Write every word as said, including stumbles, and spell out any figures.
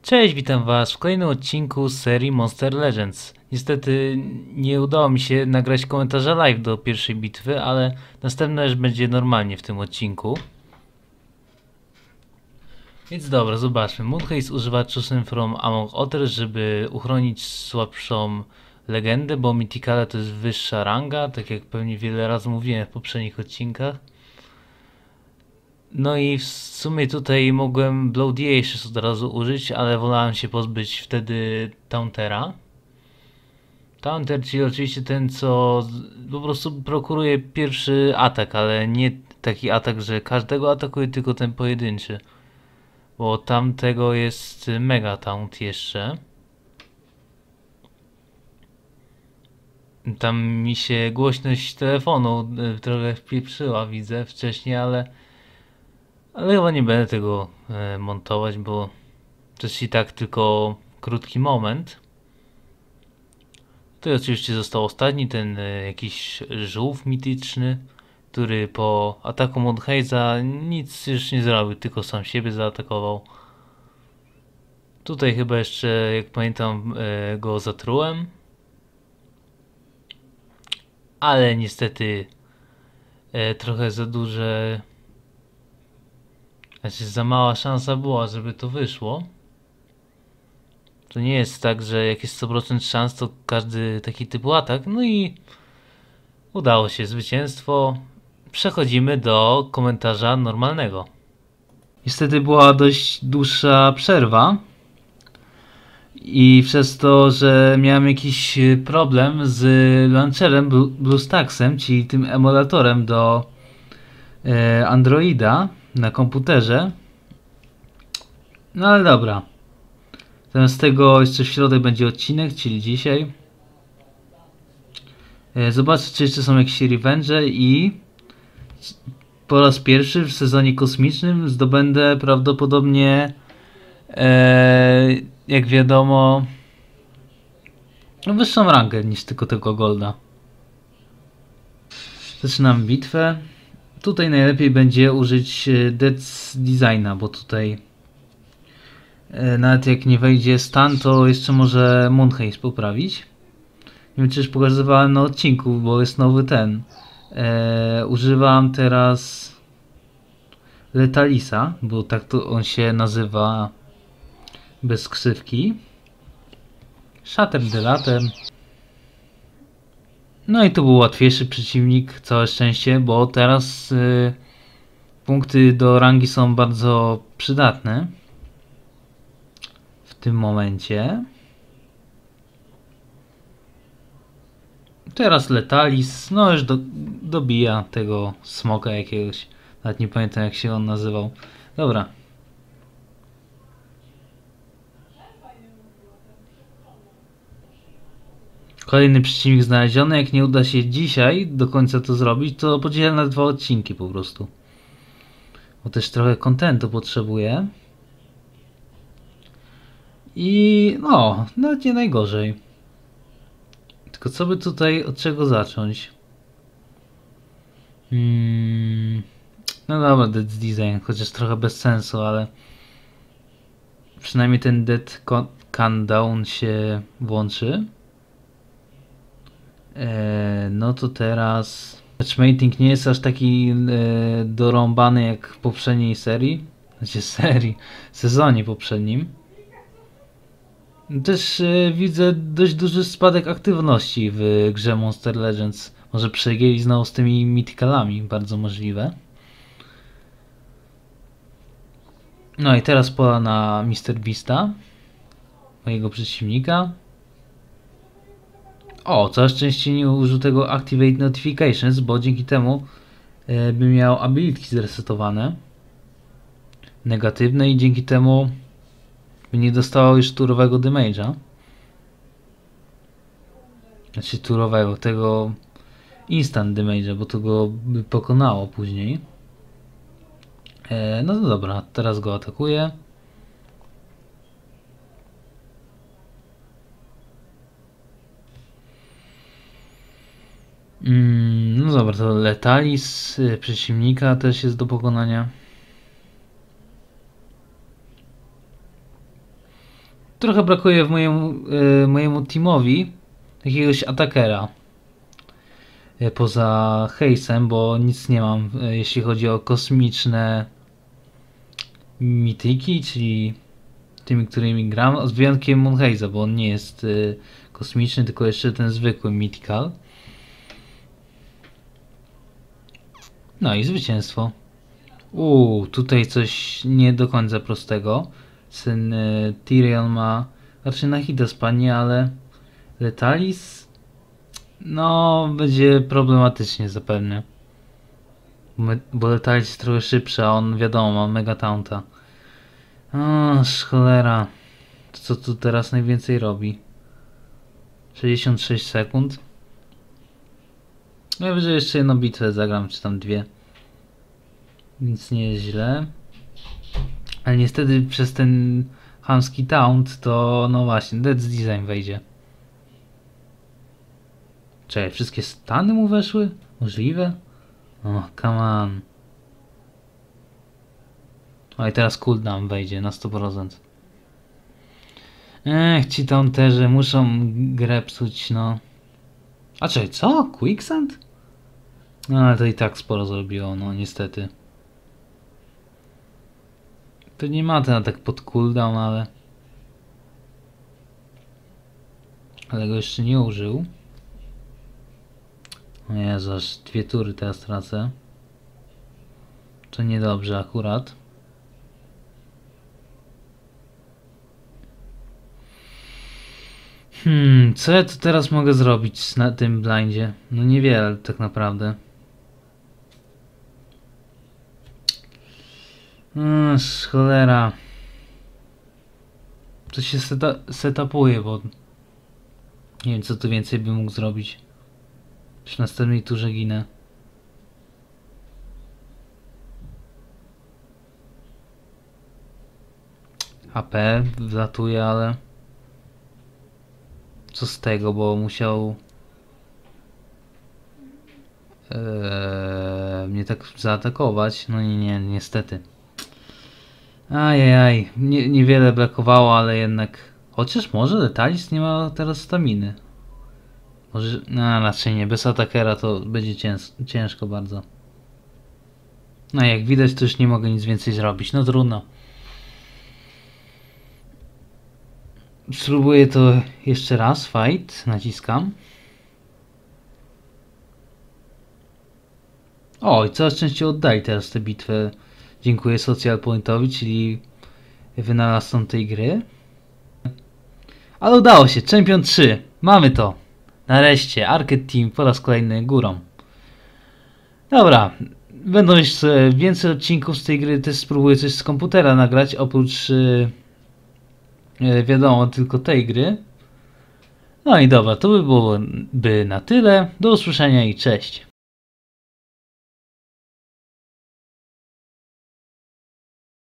Cześć, witam was w kolejnym odcinku z serii Monster Legends. Niestety nie udało mi się nagrać komentarza live do pierwszej bitwy, ale następna już będzie normalnie w tym odcinku. Więc dobra, zobaczmy. Moonhaze używa Chosen from Among Others, żeby uchronić słabszą legendę, bo Mythicala to jest wyższa ranga, tak jak pewnie wiele razy mówiłem w poprzednich odcinkach. No i w sumie tutaj mogłem Bloody Ashes od razu użyć, ale wolałem się pozbyć wtedy Tauntera. Taunter, czyli oczywiście ten, co po prostu prokuruje pierwszy atak, ale nie taki atak, że każdego atakuje, tylko ten pojedynczy. Bo tamtego jest mega taunt jeszcze. Tam mi się głośność telefonu trochę wpieprzyła, widzę wcześniej, ale Ale chyba nie będę tego e, montować, bo to jest i tak tylko krótki moment. To oczywiście został ostatni, ten e, jakiś żółw mityczny, który po ataku Moonhaze'a nic już nie zrobił, tylko sam siebie zaatakował. Tutaj chyba jeszcze, jak pamiętam, e, go zatrułem. Ale niestety e, trochę za duże... Znaczy za mała szansa była, żeby to wyszło. To nie jest tak, że jak jest sto procent szans, to każdy taki typu atak. No i udało się, zwycięstwo. Przechodzimy do komentarza normalnego. Niestety była dość dłuższa przerwa. I przez to, że miałem jakiś problem z launcherem BlueStacksem, czyli tym emulatorem do e, Androida na komputerze. No ale dobra. Zamiast tego jeszcze w środę będzie odcinek, czyli dzisiaj. Zobaczę, czy jeszcze są jakieś revenge i po raz pierwszy w sezonie kosmicznym zdobędę prawdopodobnie, e, jak wiadomo, no wyższą rangę niż tylko tego golda. Zaczynam bitwę. Tutaj najlepiej będzie użyć Death's Designa, bo tutaj nawet jak nie wejdzie stan, to jeszcze może Moonhaze poprawić. Nie wiem, czy już pokazywałem na odcinku, bo jest nowy ten. Eee, używam teraz Letalisa, bo tak to on się nazywa bez ksywki. Shatter Delatem. No i to był łatwiejszy przeciwnik, całe szczęście, bo teraz y, punkty do rangi są bardzo przydatne w tym momencie. Teraz Letalis, no już do, dobija tego smoka jakiegoś, nawet nie pamiętam jak się on nazywał. Dobra. Kolejny przeciwnik znaleziony, jak nie uda się dzisiaj do końca to zrobić, to podzielę na dwa odcinki po prostu. Bo też trochę kontentu potrzebuję. I no, nawet nie najgorzej. Tylko co by tutaj, od czego zacząć? Hmm. No dobra, Death's Design, chociaż trochę bez sensu, ale przynajmniej ten Death Countdown się włączy. Eee, no to teraz matchmaking nie jest aż taki e, dorąbany jak w poprzedniej serii. Znaczy serii, sezonie poprzednim. Też e, widzę dość duży spadek aktywności w grze Monster Legends. Może przegięli znowu z tymi Mythicalami, bardzo możliwe. No i teraz pora na MrBeasta, mojego przeciwnika. O, coraz częściej nie użył tego Activate Notifications, bo dzięki temu e, by miał abilitki zresetowane. Negatywne i dzięki temu by nie dostało już turowego damage'a. Znaczy turowego, tego instant damage'a, bo to go by pokonało później. E, no to dobra, teraz go atakuję. Mm, no dobra, to Letalis y, przeciwnika też jest do pokonania. trochę brakuje w mojemu, e, mojemu teamowi jakiegoś atakera. E, poza Hejsem, bo nic nie mam, e, jeśli chodzi o kosmiczne mityki, czyli tymi, którymi gram, z wyjątkiem Moonhaze'a, bo on nie jest e, kosmiczny, tylko jeszcze ten zwykły mythical. No i zwycięstwo. Uuu, tutaj coś nie do końca prostego. Ten y, Tyrion ma raczej na hita spadnie, ale Letalis no będzie problematycznie zapewne. My, bo Letalis jest trochę szybszy, a on wiadomo ma mega taunta. O, cholera. To co tu teraz najwięcej robi? sześćdziesiąt sześć sekund. Ja wiem, że jeszcze jedną bitwę zagram, czy tam dwie. Więc nie jest źle. Ale niestety przez ten chamski taunt to no właśnie, Dead's Design wejdzie. Czekaj, wszystkie stany mu weszły? Możliwe? O, come on. O i teraz cooldown wejdzie na sto procent. Ech, ci taunterzy muszą grę psuć, no. A czekaj, co? Quicksand? No ale to i tak sporo zrobiło, no niestety. To nie ma ten atak pod cooldown, ale... Ale go jeszcze nie użył. O Jezu, aż dwie tury teraz tracę. To niedobrze akurat. Hmm, co ja tu teraz mogę zrobić na tym blindzie? No niewiele tak naprawdę. Mmm, cholera. To się seta setupuje, bo... Nie wiem co tu więcej bym mógł zrobić. Przy następnej turze ginę. H P wlatuje, ale... Co z tego, bo musiał... Eee, mnie tak zaatakować. No nie, nie, niestety. Ajajaj, nie, niewiele brakowało, ale jednak... Chociaż może Letalis nie ma teraz staminy. Może... No raczej nie, bez atakera to będzie cięż, ciężko bardzo. No jak widać to już nie mogę nic więcej zrobić, no trudno. Spróbuję to jeszcze raz, fight, naciskam. O, i coraz częściej oddali teraz tę bitwę. Dziękuję Social Pointowi, czyli wynalazcom tej gry. Ale udało się, Champion trzy, mamy to. Nareszcie, Arcade Team po raz kolejny górą. Dobra, będą jeszcze więcej odcinków z tej gry, też spróbuję coś z komputera nagrać, oprócz yy, wiadomo, tylko tej gry. No i dobra, to by było by na tyle. Do usłyszenia i cześć.